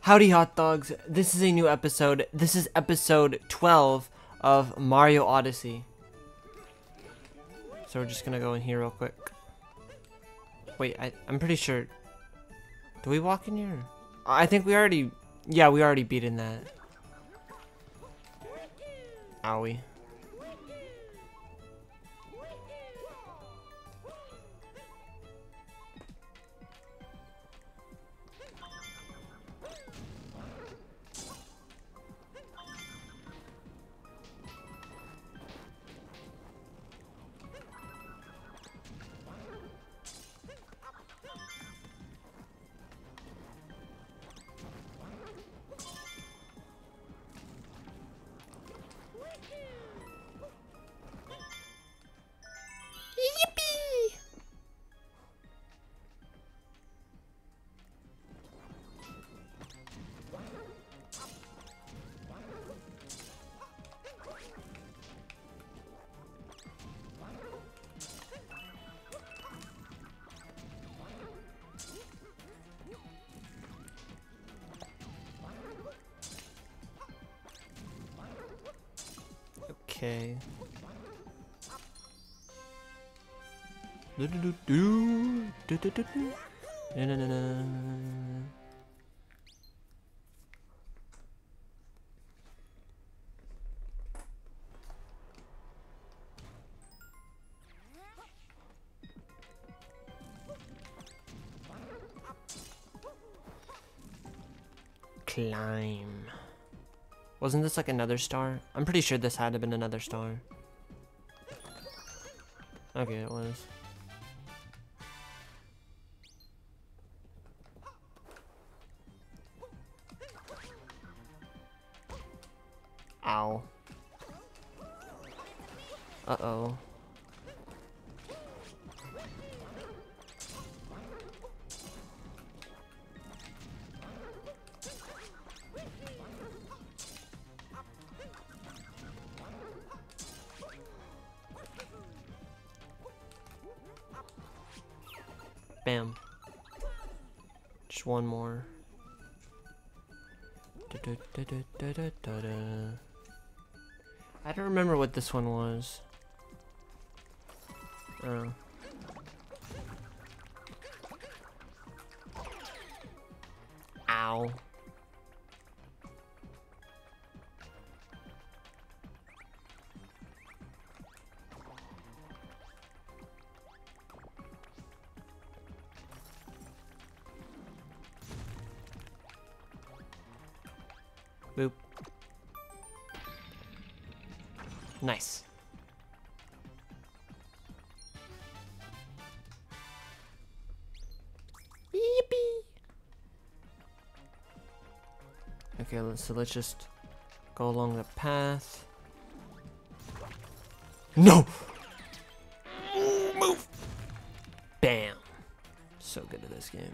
Howdy hot dogs, this is a new episode. This is episode 12 of Mario Odyssey. So we're just gonna go in here real quick. Wait, I'm pretty sure. Do we walk in here? I think we already, yeah, we already beat in that. Owie. Okay. Do do do do do do do do. Na na na na. Climb. Wasn't this like another star? I'm pretty sure this had to have been another star. Okay, it was. Ow. Uh-oh. Bam. Just one more. I don't remember what this one was. Oh. Ow. Boop. Nice. Yippee. Okay, so let's just go along the path. No! Move! Bam. So good at this game.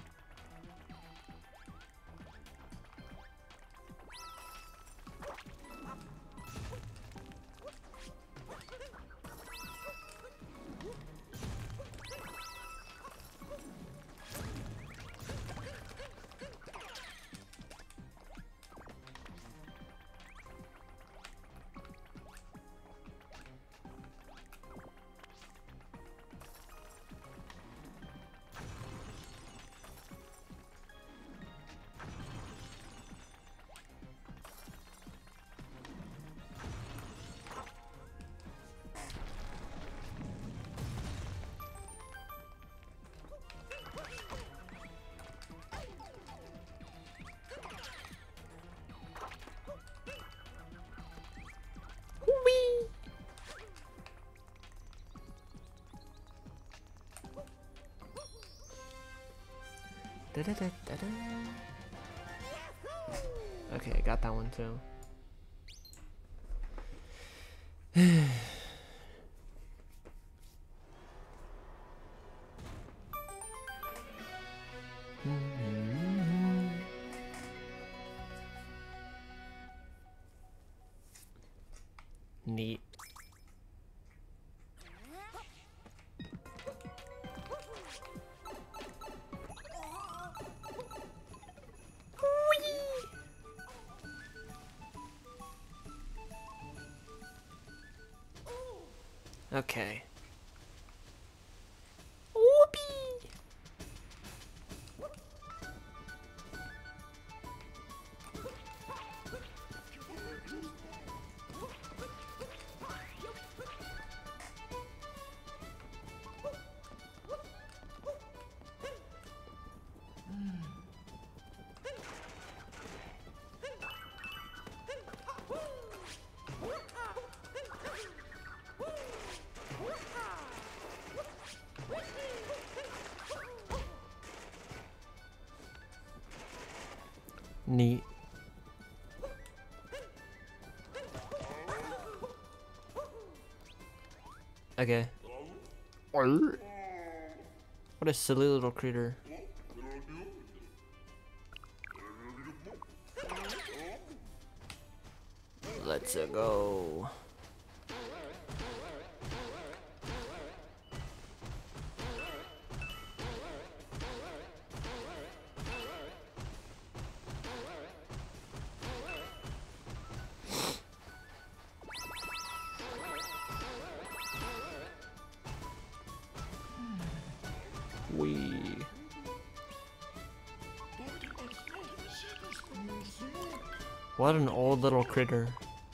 Okay, I got that one too. Neat. Okay. Whoopee! Neat. Okay. What a silly little critter. Let's go. Wee. What an old little critter.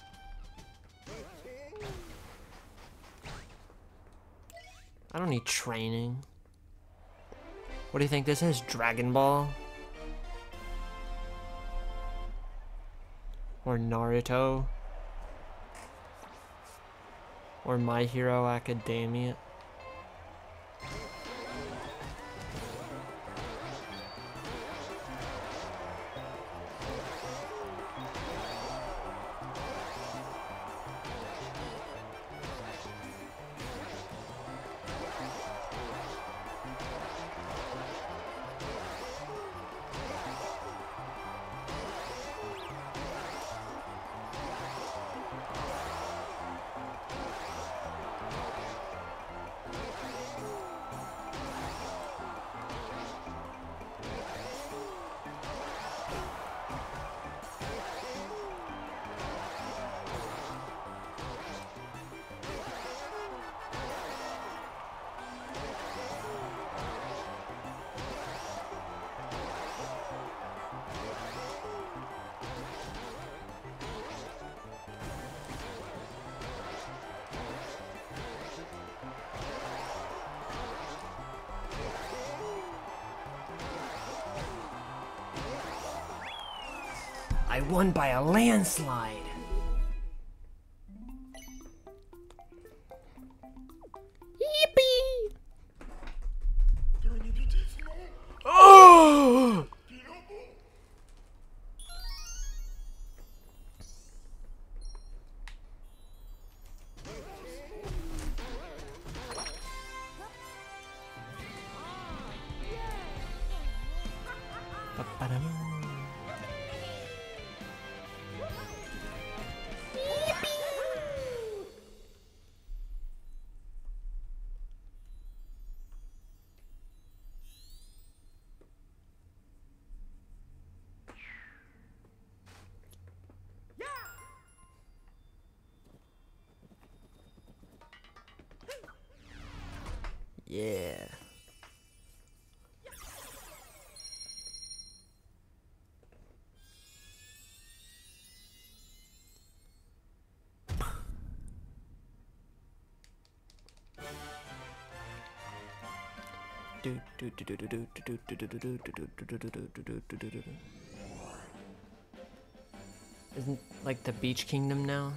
I don't need training. What do you think this is? Dragon Ball? Or Naruto? Or My Hero Academia? I won by a landslide. Yippee! Oh! Yeah. Isn't like the Beach Kingdom now?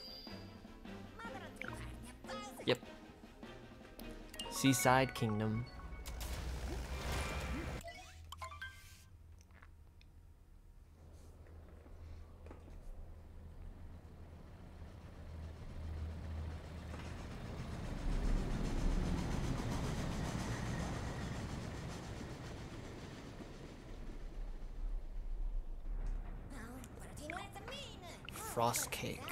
Yep. Seaside Kingdom. Frost cake.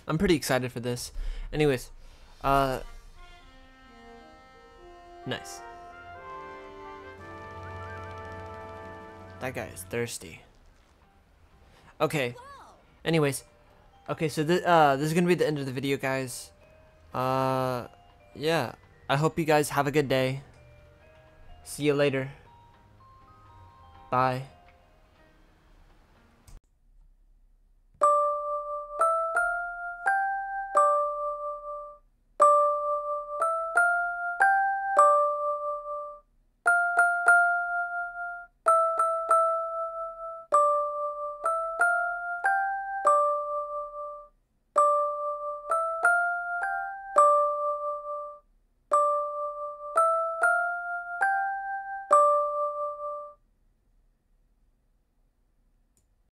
I'm pretty excited for this. Anyways, nice. That guy is thirsty. Okay. Anyways, okay, so this is gonna be the end of the video, guys. Yeah. I hope you guys have a good day. See you later. Bye.